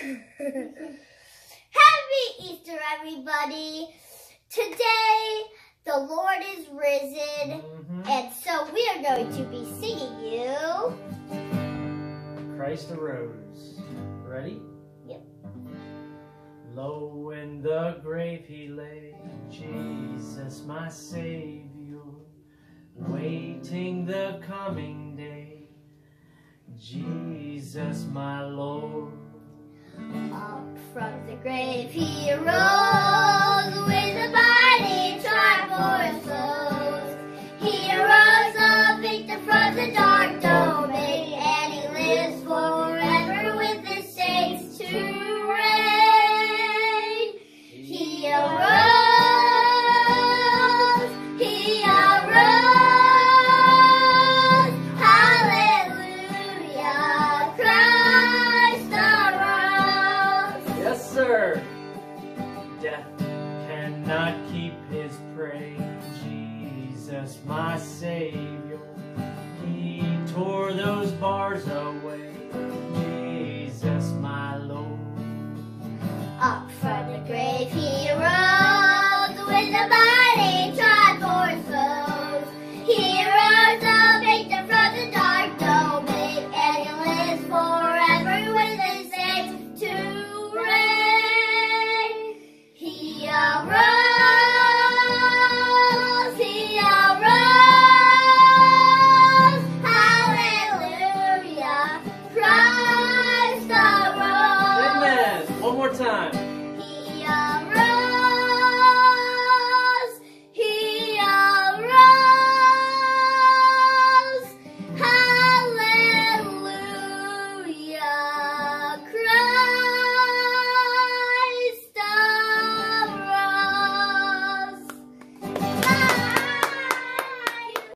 Happy Easter, everybody. Today, the Lord is risen, and so we are going to be singing you Christ arose. Ready? Yep. Low in the grave he lay, Jesus my Savior, waiting the coming day, Jesus my Lord. Up from the grave he arose, with a mighty triumph for his foes. He arose a victor from the dark domain, and he lives forever with his saints to reign. He arose, he arose, hallelujah, Christ arose. Yes, sir. Death cannot keep his prey, Jesus my Savior, he tore those bars away, Jesus my Lord. Up from the grave he arose, with a mighty triumph for his foes. He arose a victor from the dark domain, and he lives forever with his saints to reign. He arose, hallelujah, Christ arose. Amen. One more time.